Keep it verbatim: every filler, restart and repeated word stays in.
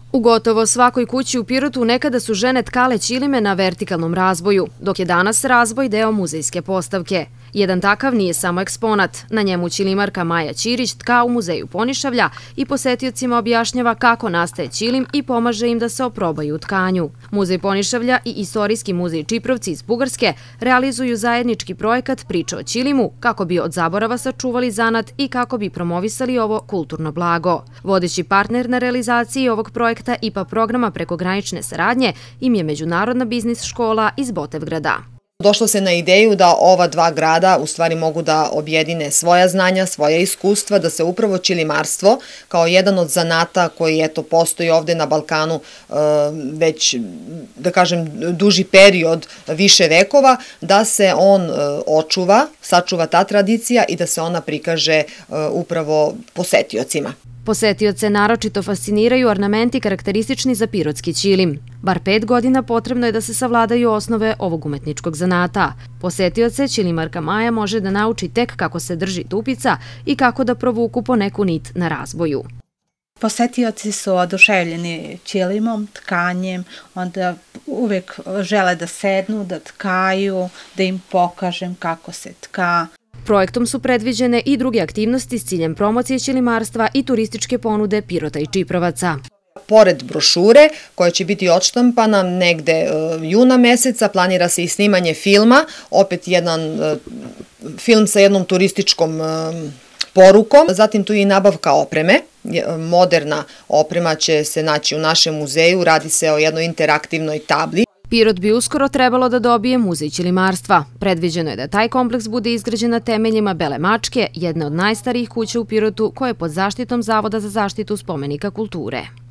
U gotovo svakoj kući u Pirotu nekada su žene tkale ćilime na vertikalnom razboju, dok je danas razboj deo muzejske postavke. Jedan takav nije samo eksponat. Na njemu ćilimarka Maja Ćirić tka u muzeju Ponišavlja i posetiocima objašnjava kako nastaje ćilim i pomaže im da se oprobaju u tkanju. Muzej Ponišavlja i Istorijski muzej Čiprovci iz Bugarske realizuju zajednički projekat Priča o ćilimu kako bi od zaborava sačuvali zanat i kako bi promovisali ovo kulturno blago. Vodeći partner na realizaciji ovog projekta I P A programa prekogranične saradnje im je Međunarodna biznis škola iz Botevgrada. Došlo se na ideju da ova dva grada u stvari mogu da objedine svoja znanja, svoja iskustva, da se upravo ćilimarstvo kao jedan od zanata koji eto postoji ovde na Balkanu već, da kažem, duži period, više vekova, da se on očuva, sačuva ta tradicija i da se ona prikaže upravo posetiocima. Posetioce naročito fasciniraju ornamenti karakteristični za pirotski ćilim. Bar pet godina potrebno je da se savladaju osnove ovog umetničkog zanata. Posetioce ćilimarka Maja može da nauči tek kako se drži tupica i kako da provuku po neku nit na razboju. Posetioci su oduševljeni ćilimom, tkanjem, onda uvek žele da sednu, da tkaju, da im pokažem kako se tka. Projektom su predviđene i druge aktivnosti s ciljem promocije ćilimarstva i turističke ponude Pirota i Čiprovaca. Pored brošure koja će biti odštampana negde juna meseca, planira se i snimanje filma, opet jedan film sa jednom turističkom porukom. Zatim tu je i nabavka opreme. Moderna oprema će se naći u našem muzeju, radi se o jednoj interaktivnoj tabli. Pirot bi uskoro trebalo da dobije muzej ćilimarstva. Predviđeno je da taj kompleks bude izgrađen na temeljima Bele mačke, jedne od najstarijih kuća u Pirotu koja je pod zaštitom Zavoda za zaštitu spomenika kulture.